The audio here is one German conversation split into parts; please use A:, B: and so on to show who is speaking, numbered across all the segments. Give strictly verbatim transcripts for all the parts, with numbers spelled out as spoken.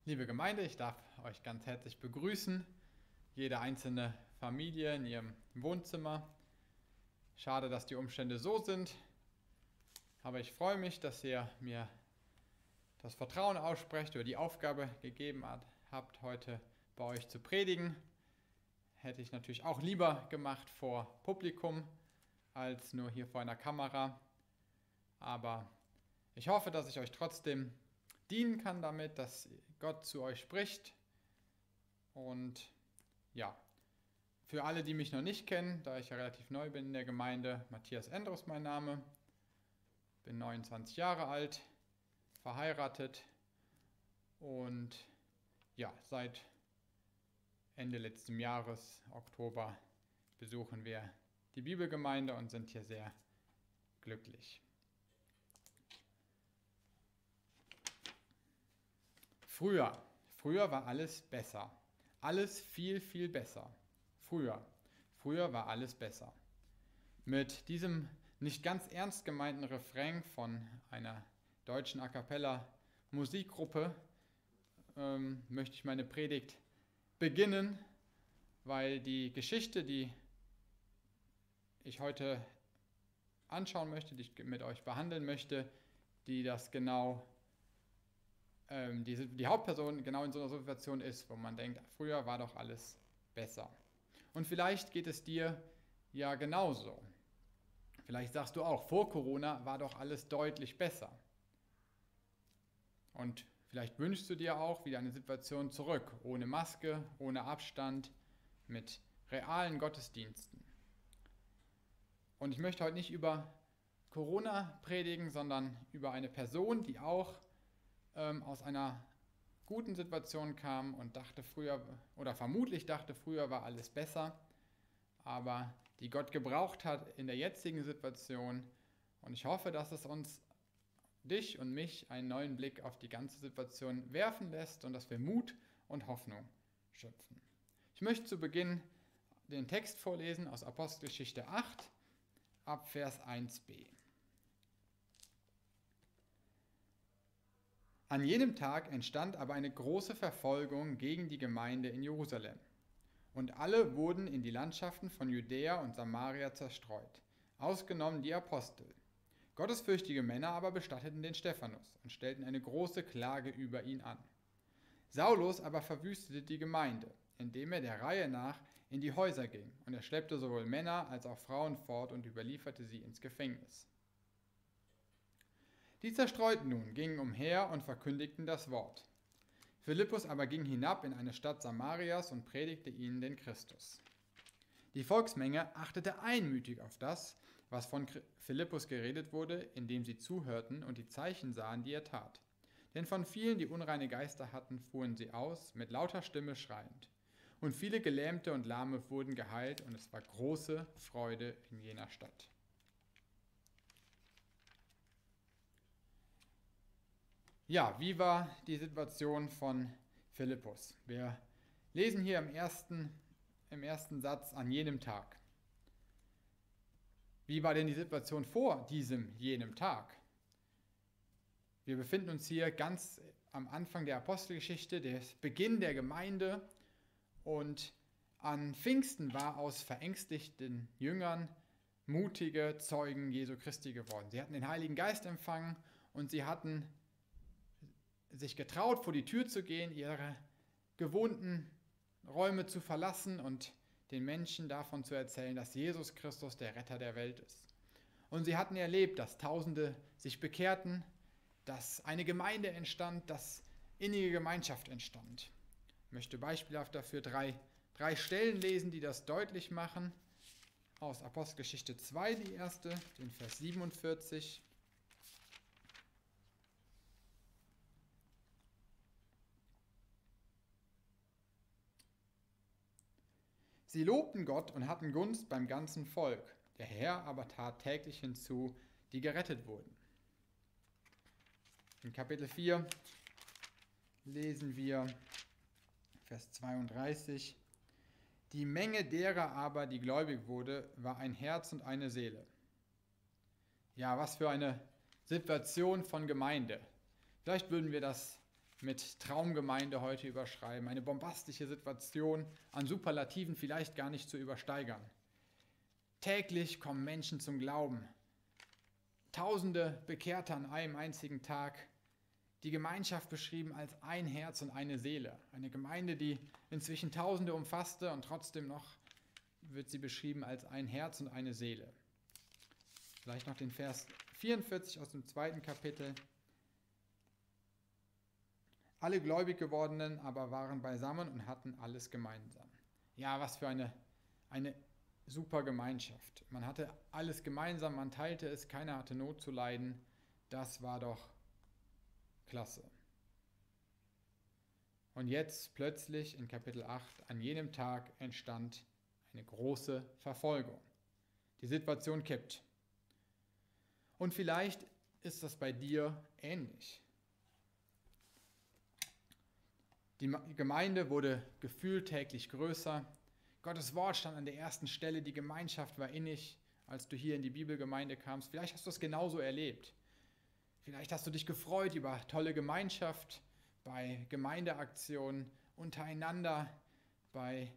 A: Liebe Gemeinde, ich darf euch ganz herzlich begrüßen, jede einzelne Familie in ihrem Wohnzimmer. Schade, dass die Umstände so sind, aber ich freue mich, dass ihr mir das Vertrauen aussprecht oder die Aufgabe gegeben habt, heute bei euch zu predigen. Hätte ich natürlich auch lieber gemacht vor Publikum als nur hier vor einer Kamera, aber ich hoffe, dass ich euch trotzdem dienen kann damit, dass Gott zu euch spricht. Und ja, für alle, die mich noch nicht kennen, da ich ja relativ neu bin in der Gemeinde, Matthias Endros mein Name, bin neunundzwanzig Jahre alt, verheiratet und ja, seit Ende letzten Jahres, Oktober, besuchen wir die Bibelgemeinde und sind hier sehr glücklich. Früher, früher war alles besser. Alles viel, viel besser. Früher, früher war alles besser. Mit diesem nicht ganz ernst gemeinten Refrain von einer deutschen A cappella Musikgruppe ähm, möchte ich meine Predigt beginnen, weil die Geschichte, die ich heute anschauen möchte, die ich mit euch behandeln möchte, die das genau Die, die Hauptperson genau in so einer Situation ist, wo man denkt, früher war doch alles besser. Und vielleicht geht es dir ja genauso. Vielleicht sagst du auch, vor Corona war doch alles deutlich besser. Und vielleicht wünschst du dir auch wieder eine Situation zurück, ohne Maske, ohne Abstand, mit realen Gottesdiensten. Und ich möchte heute nicht über Corona predigen, sondern über eine Person, die auch aus einer guten Situation kam und dachte früher, oder vermutlich dachte, früher war alles besser, aber die Gott gebraucht hat in der jetzigen Situation. Und ich hoffe, dass es uns, dich und mich, einen neuen Blick auf die ganze Situation werfen lässt und dass wir Mut und Hoffnung schöpfen. Ich möchte zu Beginn den Text vorlesen aus Apostelgeschichte acht, ab Vers eins b. An jenem Tag entstand aber eine große Verfolgung gegen die Gemeinde in Jerusalem. Und alle wurden in die Landschaften von Judäa und Samaria zerstreut, ausgenommen die Apostel. Gottesfürchtige Männer aber bestatteten den Stephanus und stellten eine große Klage über ihn an. Saulus aber verwüstete die Gemeinde, indem er der Reihe nach in die Häuser ging, und er schleppte sowohl Männer als auch Frauen fort und überlieferte sie ins Gefängnis. Die Zerstreuten nun gingen umher und verkündigten das Wort. Philippus aber ging hinab in eine Stadt Samarias und predigte ihnen den Christus. Die Volksmenge achtete einmütig auf das, was von Philippus geredet wurde, indem sie zuhörten und die Zeichen sahen, die er tat. Denn von vielen, die unreine Geister hatten, fuhren sie aus, mit lauter Stimme schreiend. Und viele Gelähmte und Lahme wurden geheilt, und es war große Freude in jener Stadt. Ja, wie war die Situation von Philippus? Wir lesen hier im ersten, im ersten Satz an jenem Tag. Wie war denn die Situation vor diesem jenem Tag? Wir befinden uns hier ganz am Anfang der Apostelgeschichte, der Beginn der Gemeinde, und an Pfingsten war aus verängstigten Jüngern mutige Zeugen Jesu Christi geworden. Sie hatten den Heiligen Geist empfangen und sie hatten sich getraut, vor die Tür zu gehen, ihre gewohnten Räume zu verlassen und den Menschen davon zu erzählen, dass Jesus Christus der Retter der Welt ist. Und sie hatten erlebt, dass Tausende sich bekehrten, dass eine Gemeinde entstand, dass innige Gemeinschaft entstand. Ich möchte beispielhaft dafür drei, drei Stellen lesen, die das deutlich machen. Aus Apostelgeschichte zwei die erste, den Vers siebenundvierzig. Sie lobten Gott und hatten Gunst beim ganzen Volk. Der Herr aber tat täglich hinzu, die gerettet wurden. In Kapitel vier lesen wir Vers zweiunddreißig. Die Menge derer aber, die gläubig wurde, war ein Herz und eine Seele. Ja, was für eine Situation von Gemeinde. Vielleicht würden wir das mit Traumgemeinde heute überschreiben. Eine bombastische Situation, an Superlativen vielleicht gar nicht zu übersteigern. Täglich kommen Menschen zum Glauben. Tausende Bekehrte an einem einzigen Tag. Die Gemeinschaft beschrieben als ein Herz und eine Seele. Eine Gemeinde, die inzwischen Tausende umfasste und trotzdem noch wird sie beschrieben als ein Herz und eine Seele. Vielleicht noch den Vers vierundvierzig aus dem zweiten Kapitel. Alle gläubig gewordenen aber waren beisammen und hatten alles gemeinsam. Ja, was für eine, eine super Gemeinschaft. Man hatte alles gemeinsam, man teilte es, keiner hatte Not zu leiden. Das war doch klasse. Und jetzt plötzlich in Kapitel acht, an jenem Tag entstand eine große Verfolgung. Die Situation kippt. Und vielleicht ist das bei dir ähnlich. Die Gemeinde wurde gefühlt täglich größer. Gottes Wort stand an der ersten Stelle. Die Gemeinschaft war innig, als du hier in die Bibelgemeinde kamst. Vielleicht hast du es genauso erlebt. Vielleicht hast du dich gefreut über tolle Gemeinschaft, bei Gemeindeaktionen untereinander, bei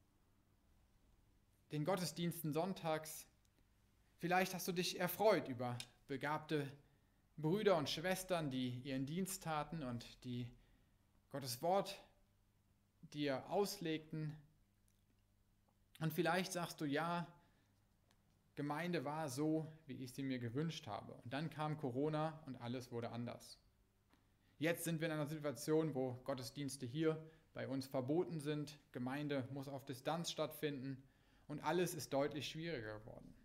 A: den Gottesdiensten sonntags. Vielleicht hast du dich erfreut über begabte Brüder und Schwestern, die ihren Dienst taten und die Gottes Wort dir auslegten. Und vielleicht sagst du, ja, Gemeinde war so, wie ich sie mir gewünscht habe. Und dann kam Corona und alles wurde anders. Jetzt sind wir in einer Situation, wo Gottesdienste hier bei uns verboten sind. Gemeinde muss auf Distanz stattfinden und alles ist deutlich schwieriger geworden.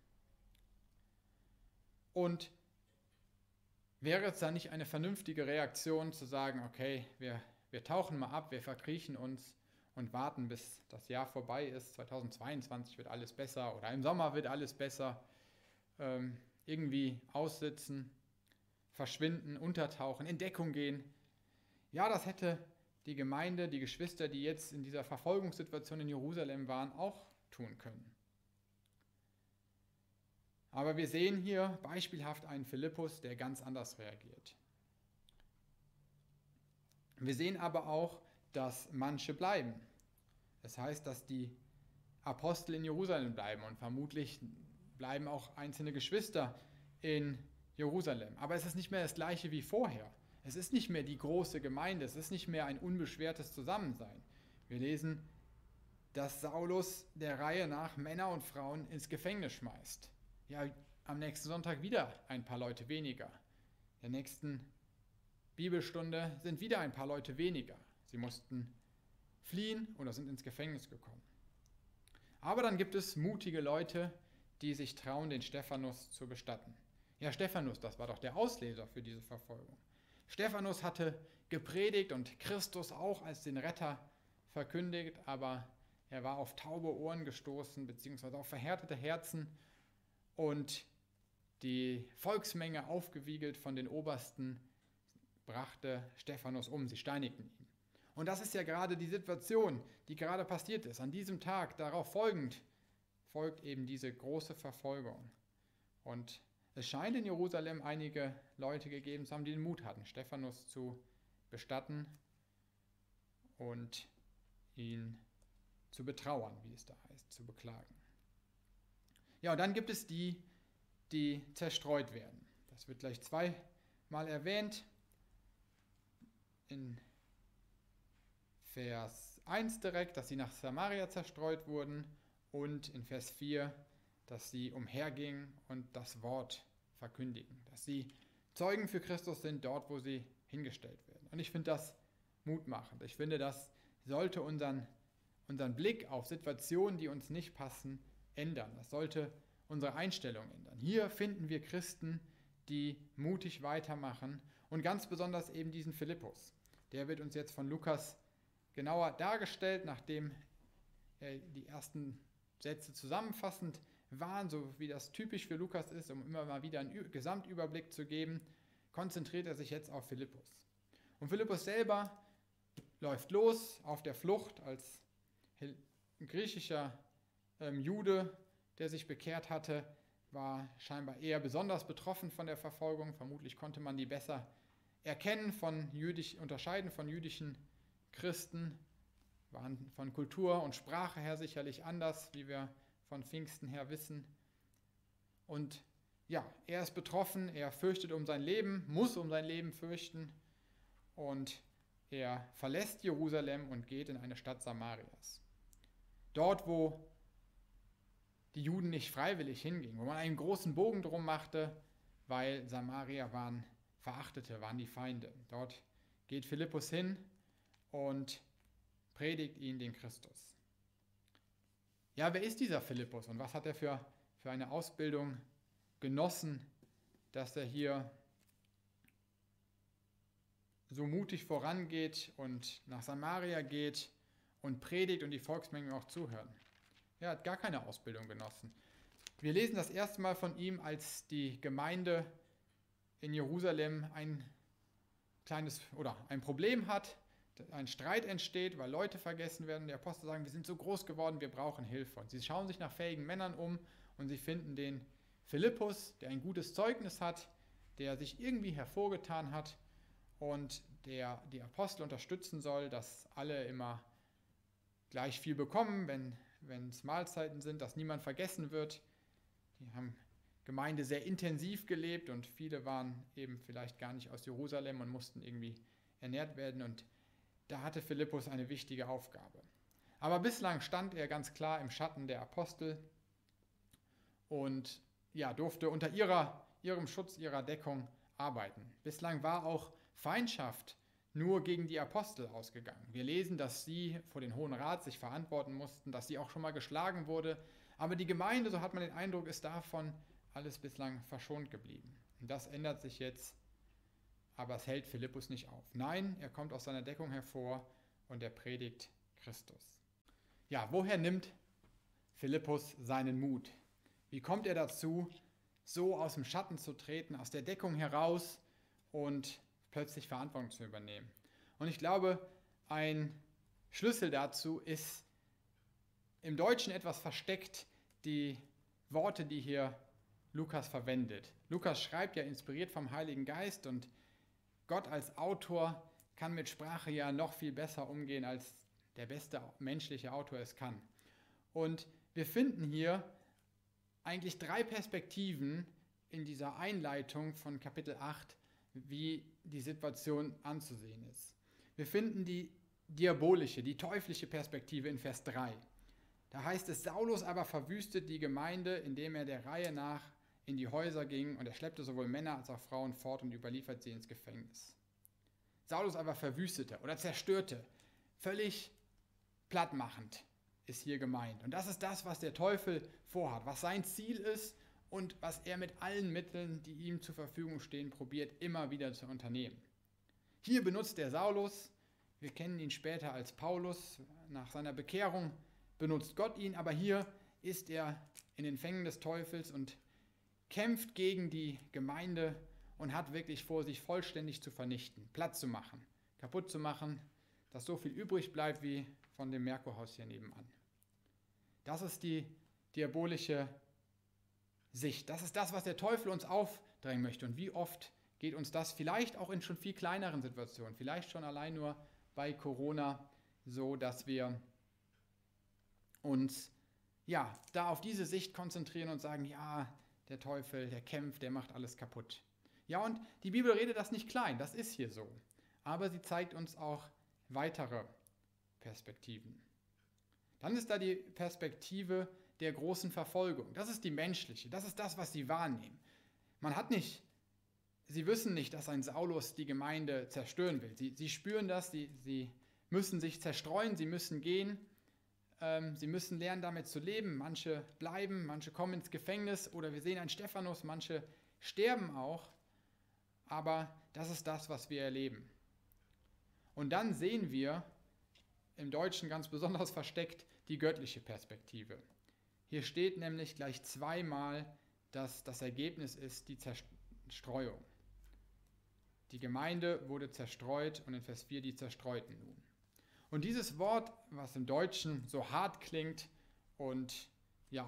A: Und wäre es da nicht eine vernünftige Reaktion zu sagen, okay, wir, wir tauchen mal ab, wir verkriechen uns und warten, bis das Jahr vorbei ist. zweitausendzweiundzwanzig wird alles besser oder im Sommer wird alles besser. Ähm, irgendwie aussitzen, verschwinden, untertauchen, in Deckung gehen. Ja, das hätte die Gemeinde, die Geschwister, die jetzt in dieser Verfolgungssituation in Jerusalem waren, auch tun können. Aber wir sehen hier beispielhaft einen Philippus, der ganz anders reagiert. Wir sehen aber auch, dass manche bleiben. Das heißt, dass die Apostel in Jerusalem bleiben und vermutlich bleiben auch einzelne Geschwister in Jerusalem. Aber es ist nicht mehr das Gleiche wie vorher. Es ist nicht mehr die große Gemeinde, es ist nicht mehr ein unbeschwertes Zusammensein. Wir lesen, dass Saulus der Reihe nach Männer und Frauen ins Gefängnis schmeißt. Ja, am nächsten Sonntag wieder ein paar Leute weniger. Der nächsten Bibelstunde sind wieder ein paar Leute weniger. Sie mussten fliehen oder sind ins Gefängnis gekommen. Aber dann gibt es mutige Leute, die sich trauen, den Stephanus zu bestatten. Ja, Stephanus, das war doch der Auslöser für diese Verfolgung. Stephanus hatte gepredigt und Christus auch als den Retter verkündigt, aber er war auf taube Ohren gestoßen, beziehungsweise auf verhärtete Herzen und die Volksmenge, aufgewiegelt von den Obersten, brachte Stephanus um, sie steinigten ihn. Und das ist ja gerade die Situation, die gerade passiert ist. An diesem Tag, darauf folgend, folgt eben diese große Verfolgung. Und es scheint in Jerusalem einige Leute gegeben zu haben, die den Mut hatten, Stephanus zu bestatten und ihn zu betrauern, wie es da heißt, zu beklagen. Ja, und dann gibt es die, die zerstreut werden. Das wird gleich zweimal erwähnt. In Vers eins direkt, dass sie nach Samaria zerstreut wurden und in Vers vier, dass sie umhergingen und das Wort verkündigen, dass sie Zeugen für Christus sind, dort, wo sie hingestellt werden. Und ich finde das mutmachend. Ich finde, das sollte unseren, unseren Blick auf Situationen, die uns nicht passen, ändern. Das sollte unsere Einstellung ändern. Hier finden wir Christen, die mutig weitermachen und ganz besonders eben diesen Philippus. Der wird uns jetzt von Lukas genauer dargestellt, nachdem er die ersten Sätze zusammenfassend waren, so wie das typisch für Lukas ist, um immer mal wieder einen Gesamtüberblick zu geben, konzentriert er sich jetzt auf Philippus. Und Philippus selber läuft los auf der Flucht als griechischer ähm, Jude, der sich bekehrt hatte, war scheinbar eher besonders betroffen von der Verfolgung. Vermutlich konnte man die besser erkennen von jüdisch, unterscheiden von jüdischen Christen, waren von Kultur und Sprache her sicherlich anders, wie wir von Pfingsten her wissen. Und ja, er ist betroffen, er fürchtet um sein Leben, muss um sein Leben fürchten und er verlässt Jerusalem und geht in eine Stadt Samarias. Dort, wo die Juden nicht freiwillig hingingen, wo man einen großen Bogen drum machte, weil Samaria waren Verachtete, waren die Feinde. Dort geht Philippus hin und predigt ihnen den Christus. Ja, wer ist dieser Philippus und was hat er für, für eine Ausbildung genossen, dass er hier so mutig vorangeht und nach Samaria geht und predigt und die Volksmengen auch zuhören? Er hat gar keine Ausbildung genossen. Wir lesen das erste Mal von ihm, als die Gemeinde in Jerusalem ein kleines oder ein Problem hat, ein Streit entsteht, weil Leute vergessen werden. Die Apostel sagen, wir sind so groß geworden, wir brauchen Hilfe. Und sie schauen sich nach fähigen Männern um und sie finden den Philippus, der ein gutes Zeugnis hat, der sich irgendwie hervorgetan hat und der die Apostel unterstützen soll, dass alle immer gleich viel bekommen, wenn wenn es Mahlzeiten sind, dass niemand vergessen wird. Die haben Gemeinde sehr intensiv gelebt und viele waren eben vielleicht gar nicht aus Jerusalem und mussten irgendwie ernährt werden und da hatte Philippus eine wichtige Aufgabe. Aber bislang stand er ganz klar im Schatten der Apostel und ja, durfte unter ihrer, ihrem Schutz, ihrer Deckung arbeiten. Bislang war auch Feindschaft nur gegen die Apostel ausgegangen. Wir lesen, dass sie vor den Hohen Rat sich verantworten mussten, dass sie auch schon mal geschlagen wurde. Aber die Gemeinde, so hat man den Eindruck, ist davon alles bislang verschont geblieben. Und das ändert sich jetzt, aber es hält Philippus nicht auf. Nein, er kommt aus seiner Deckung hervor und er predigt Christus. Ja, woher nimmt Philippus seinen Mut? Wie kommt er dazu, so aus dem Schatten zu treten, aus der Deckung heraus und plötzlich Verantwortung zu übernehmen? Und ich glaube, ein Schlüssel dazu ist im Deutschen etwas versteckt, die Worte, die hier Lukas verwendet. Lukas schreibt ja inspiriert vom Heiligen Geist und Gott als Autor kann mit Sprache ja noch viel besser umgehen, als der beste menschliche Autor es kann. Und wir finden hier eigentlich drei Perspektiven in dieser Einleitung von Kapitel acht, wie die Situation anzusehen ist. Wir finden die diabolische, die teuflische Perspektive in Vers drei. Da heißt es, Saulus aber verwüstet die Gemeinde, indem er der Reihe nach in die Häuser ging und er schleppte sowohl Männer als auch Frauen fort und überliefert sie ins Gefängnis. Saulus aber verwüstete oder zerstörte, völlig plattmachend ist hier gemeint. Und das ist das, was der Teufel vorhat, was sein Ziel ist und was er mit allen Mitteln, die ihm zur Verfügung stehen, probiert, immer wieder zu unternehmen. Hier benutzt der Saulus, wir kennen ihn später als Paulus, nach seiner Bekehrung benutzt Gott ihn, aber hier ist er in den Fängen des Teufels und kämpft gegen die Gemeinde und hat wirklich vor, sich vollständig zu vernichten, platt zu machen, kaputt zu machen, dass so viel übrig bleibt wie von dem Merkurhaus hier nebenan. Das ist die diabolische Sicht. Das ist das, was der Teufel uns aufdrängen möchte. Und wie oft geht uns das vielleicht auch in schon viel kleineren Situationen, vielleicht schon allein nur bei Corona so, dass wir uns ja, da auf diese Sicht konzentrieren und sagen, ja, der Teufel, der kämpft, der macht alles kaputt. Ja, und die Bibel redet das nicht klein, das ist hier so. Aber sie zeigt uns auch weitere Perspektiven. Dann ist da die Perspektive der großen Verfolgung. Das ist die menschliche, das ist das, was sie wahrnehmen. Man hat nicht, sie wissen nicht, dass ein Saulus die Gemeinde zerstören will. Sie, sie spüren das, sie, sie müssen sich zerstreuen, sie müssen gehen, ähm, sie müssen lernen, damit zu leben. Manche bleiben, manche kommen ins Gefängnis oder wir sehen einen Stephanus, manche sterben auch. Aber das ist das, was wir erleben. Und dann sehen wir, im Deutschen ganz besonders versteckt, die göttliche Perspektive. Hier steht nämlich gleich zweimal, dass das Ergebnis ist die Zerstreuung. Die Gemeinde wurde zerstreut und in Vers vier die Zerstreuten nun. Und dieses Wort, was im Deutschen so hart klingt und ja,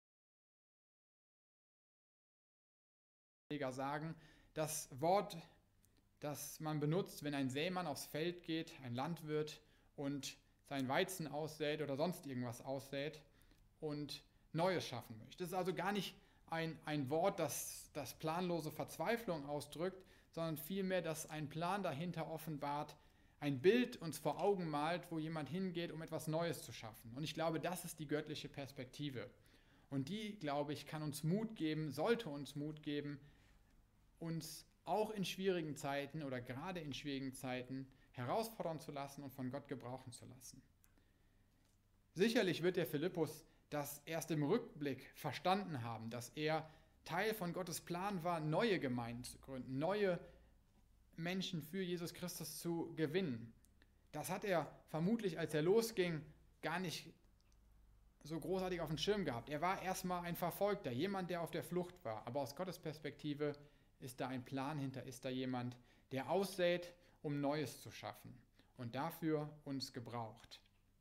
A: sagen, das Wort das man benutzt, wenn ein Sämann aufs Feld geht, ein Landwirt, und sein Weizen aussät oder sonst irgendwas aussät und Neues schaffen möchte. Das ist also gar nicht ein, ein Wort, das, das planlose Verzweiflung ausdrückt, sondern vielmehr, dass ein Plan dahinter offenbart, ein Bild uns vor Augen malt, wo jemand hingeht, um etwas Neues zu schaffen. Und ich glaube, das ist die göttliche Perspektive. Und die, glaube ich, kann uns Mut geben, sollte uns Mut geben, uns auch in schwierigen Zeiten oder gerade in schwierigen Zeiten herausfordern zu lassen und von Gott gebrauchen zu lassen. Sicherlich wird der Philippus das erst im Rückblick verstanden haben, dass er Teil von Gottes Plan war, neue Gemeinden zu gründen, neue Menschen für Jesus Christus zu gewinnen. Das hat er vermutlich, als er losging, gar nicht so großartig auf dem Schirm gehabt. Er war erstmal ein Verfolgter, jemand, der auf der Flucht war. Aber aus Gottes Perspektive ist da ein Plan hinter, ist da jemand, der aussät, um Neues zu schaffen und dafür uns gebraucht.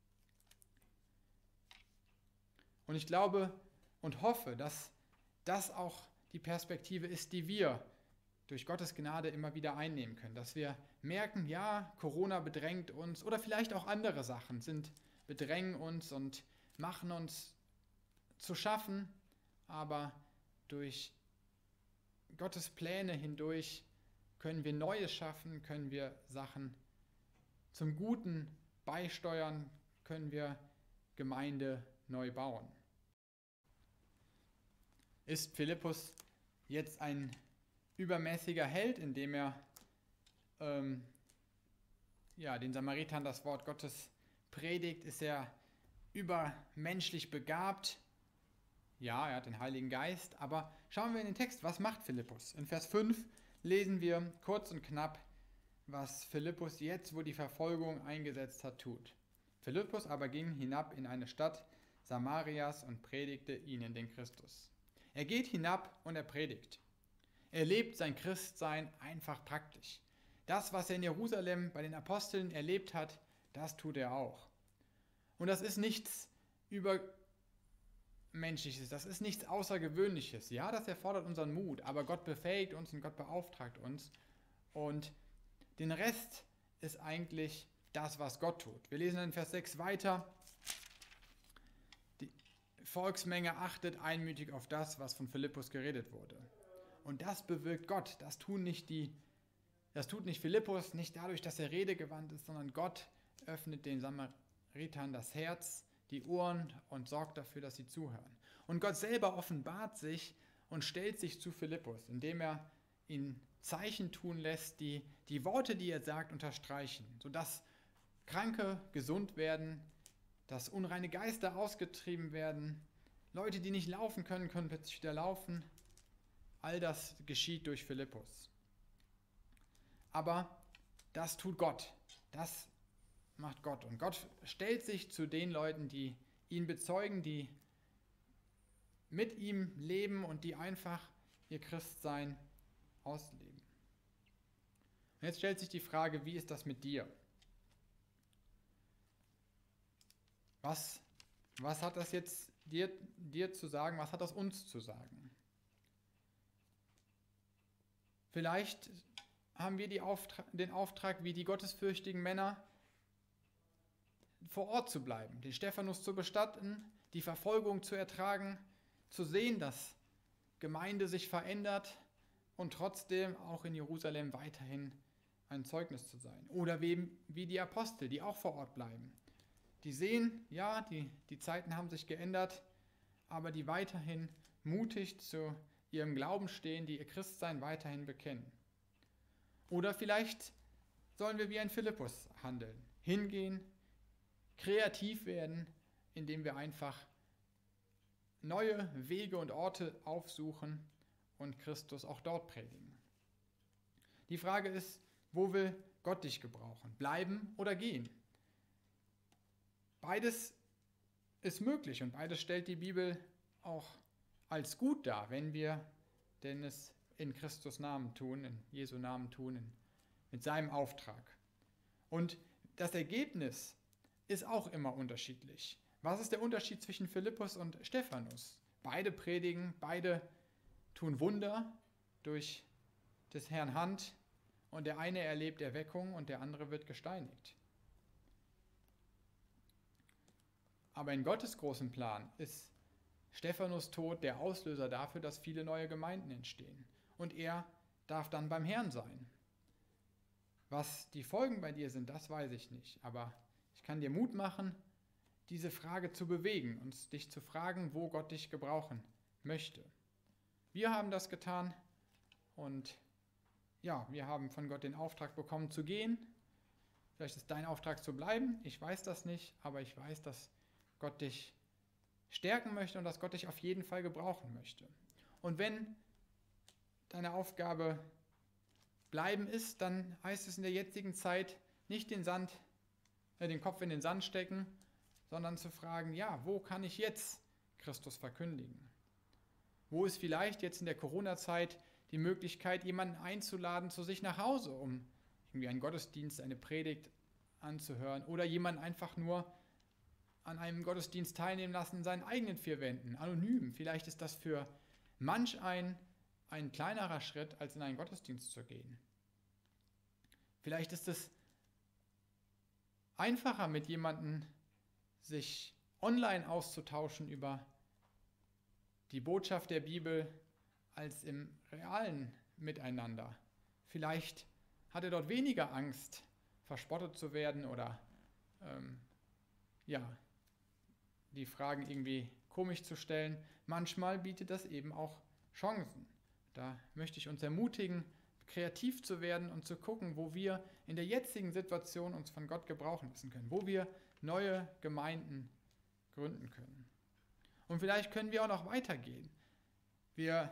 A: Und ich glaube und hoffe, dass das auch die Perspektive ist, die wir durch Gottes Gnade immer wieder einnehmen können. Dass wir merken, ja, Corona bedrängt uns oder vielleicht auch andere Sachen sind, bedrängen uns und machen uns zu schaffen, aber durch Gottes Pläne hindurch können wir Neues schaffen, können wir Sachen zum Guten beisteuern, können wir Gemeinde neu bauen. Ist Philippus jetzt ein übermäßiger Held, indem er ähm, ja, den Samaritern das Wort Gottes predigt? Ist er übermenschlich begabt? Ja, er hat den Heiligen Geist, aber schauen wir in den Text, was macht Philippus? In Vers fünf lesen wir kurz und knapp, was Philippus jetzt, wo die Verfolgung eingesetzt hat, tut. Philippus aber ging hinab in eine Stadt Samarias und predigte ihnen den Christus. Er geht hinab und er predigt. Er lebt sein Christsein einfach praktisch. Das, was er in Jerusalem bei den Aposteln erlebt hat, das tut er auch. Und das ist nichts Übermenschliches, das ist nichts Außergewöhnliches. Ja, das erfordert unseren Mut, aber Gott befähigt uns und Gott beauftragt uns. Und den Rest ist eigentlich das, was Gott tut. Wir lesen in Vers sechs weiter. Die Volksmenge achtet einmütig auf das, was von Philippus geredet wurde. Und das bewirkt Gott. Das tun nicht die, das tut nicht Philippus, nicht dadurch, dass er redegewandt ist, sondern Gott öffnet den Samaritern das Herz, die Ohren und sorgt dafür, dass sie zuhören. Und Gott selber offenbart sich und stellt sich zu Philippus, indem er ihn Zeichen tun lässt, die die Worte, die er sagt, unterstreichen, sodass Kranke gesund werden, dass unreine Geister ausgetrieben werden, Leute, die nicht laufen können, können plötzlich wieder laufen. All das geschieht durch Philippus. Aber das tut Gott. Das macht Gott. Und Gott stellt sich zu den Leuten, die ihn bezeugen, die mit ihm leben und die einfach ihr Christsein ausleben. Und jetzt stellt sich die Frage, wie ist das mit dir? Was, was hat das jetzt dir, dir zu sagen? Was hat das uns zu sagen? Vielleicht haben wir die Auftra- den Auftrag, wie die gottesfürchtigen Männer, vor Ort zu bleiben, den Stephanus zu bestatten, die Verfolgung zu ertragen, zu sehen, dass Gemeinde sich verändert und trotzdem auch in Jerusalem weiterhin ein Zeugnis zu sein. Oder wie, wie die Apostel, die auch vor Ort bleiben. Die sehen, ja, die, die Zeiten haben sich geändert, aber die weiterhin mutig zu ihrem Glauben stehen, die ihr Christsein weiterhin bekennen. Oder vielleicht sollen wir wie ein Philippus handeln, hingehen, kreativ werden, indem wir einfach neue Wege und Orte aufsuchen und Christus auch dort predigen. Die Frage ist, wo will Gott dich gebrauchen? Bleiben oder gehen? Beides ist möglich und beides stellt die Bibel auch als gut dar, wenn wir denn es in Christus Namen tun, in Jesu Namen tun, in, mit seinem Auftrag. Und das Ergebnis ist auch immer unterschiedlich. Was ist der Unterschied zwischen Philippus und Stephanus? Beide predigen, beide tun Wunder durch des Herrn Hand und der eine erlebt Erweckung und der andere wird gesteinigt. Aber in Gottes großen Plan ist Stephanus Tod der Auslöser dafür, dass viele neue Gemeinden entstehen. Und er darf dann beim Herrn sein. Was die Folgen bei dir sind, das weiß ich nicht. Aber ich kann dir Mut machen, diese Frage zu bewegen und dich zu fragen, wo Gott dich gebrauchen möchte. Wir haben das getan und ja, wir haben von Gott den Auftrag bekommen zu gehen. Vielleicht ist dein Auftrag zu bleiben, ich weiß das nicht, aber ich weiß, dass Gott dich stärken möchte und dass Gott dich auf jeden Fall gebrauchen möchte. Und wenn deine Aufgabe bleiben ist, dann heißt es in der jetzigen Zeit nicht den Sand, äh, den Kopf in den Sand stecken, sondern zu fragen, ja, wo kann ich jetzt Christus verkündigen? Wo ist vielleicht jetzt in der Corona-Zeit die Möglichkeit, jemanden einzuladen zu sich nach Hause, um irgendwie einen Gottesdienst, eine Predigt anzuhören oder jemanden einfach nur an einem Gottesdienst teilnehmen lassen in seinen eigenen vier Wänden, anonym. Vielleicht ist das für manch ein ein kleinerer Schritt, als in einen Gottesdienst zu gehen. Vielleicht ist es einfacher, mit jemandem sich online auszutauschen über die Botschaft der Bibel, als im realen Miteinander. Vielleicht hat er dort weniger Angst, verspottet zu werden oder ähm, ja, die Fragen irgendwie komisch zu stellen. Manchmal bietet das eben auch Chancen. Da möchte ich uns ermutigen, kreativ zu werden und zu gucken, wo wir in der jetzigen Situation uns von Gott gebrauchen lassen können, wo wir neue Gemeinden gründen können. Und vielleicht können wir auch noch weitergehen. Wir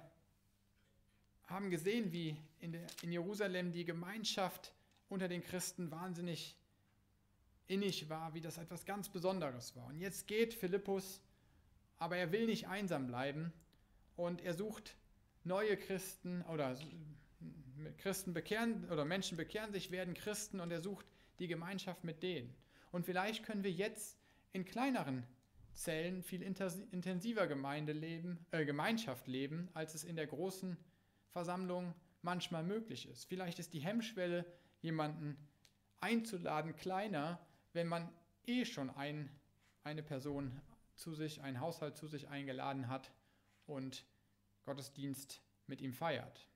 A: haben gesehen, wie in, der, in Jerusalem die Gemeinschaft unter den Christen wahnsinnig innig war, wie das etwas ganz Besonderes war. Und jetzt geht Philippus, aber er will nicht einsam bleiben und er sucht neue Christen oder Christen bekehren oder Menschen bekehren sich, werden Christen und er sucht die Gemeinschaft mit denen. Und vielleicht können wir jetzt in kleineren Zellen viel intensiver Gemeinde leben, äh, Gemeinschaft leben, als es in der großen Versammlung manchmal möglich ist. Vielleicht ist die Hemmschwelle, jemanden einzuladen, kleiner, wenn man eh schon ein, eine Person zu sich, einen Haushalt zu sich eingeladen hat und Gottesdienst mit ihm feiert.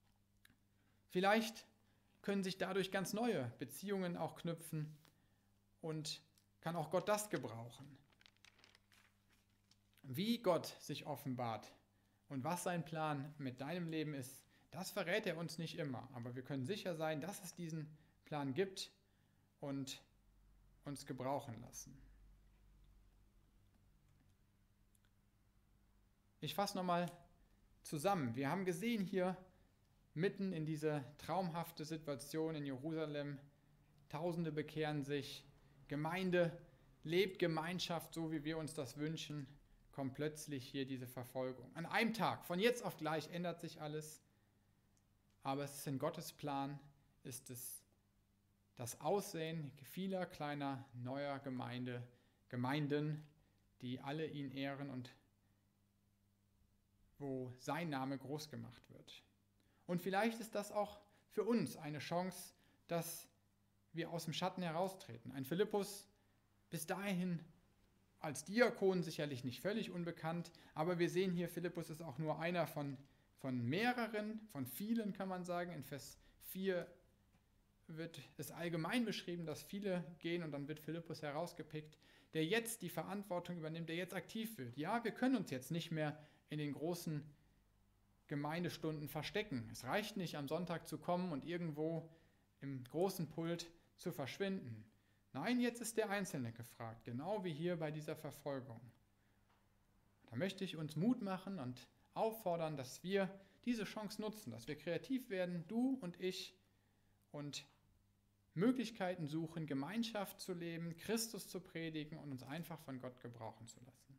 A: Vielleicht können sich dadurch ganz neue Beziehungen auch knüpfen und kann auch Gott das gebrauchen. Wie Gott sich offenbart und was sein Plan mit deinem Leben ist, das verrät er uns nicht immer. Aber wir können sicher sein, dass es diesen Plan gibt und uns gebrauchen lassen. Ich fasse nochmal zusammen. Wir haben gesehen hier mitten in diese traumhafte Situation in Jerusalem, Tausende bekehren sich, Gemeinde lebt Gemeinschaft, so wie wir uns das wünschen, kommt plötzlich hier diese Verfolgung. An einem Tag, von jetzt auf gleich ändert sich alles, aber es ist in Gottes Plan, ist es das Aussehen vieler kleiner neuer Gemeinde, Gemeinden, die alle ihn ehren und wo sein Name groß gemacht wird. Und vielleicht ist das auch für uns eine Chance, dass wir aus dem Schatten heraustreten. Ein Philippus, bis dahin als Diakon sicherlich nicht völlig unbekannt, aber wir sehen hier, Philippus ist auch nur einer von, von mehreren, von vielen kann man sagen. In Vers vier wird es allgemein beschrieben, dass viele gehen und dann wird Philippus herausgepickt, der jetzt die Verantwortung übernimmt, der jetzt aktiv wird. Ja, wir können uns jetzt nicht mehr in den großen Gemeindestunden verstecken. Es reicht nicht, am Sonntag zu kommen und irgendwo im großen Pult zu verschwinden. Nein, jetzt ist der Einzelne gefragt, genau wie hier bei dieser Verfolgung. Da möchte ich uns Mut machen und auffordern, dass wir diese Chance nutzen, dass wir kreativ werden, du und ich, und Möglichkeiten suchen, Gemeinschaft zu leben, Christus zu predigen und uns einfach von Gott gebrauchen zu lassen.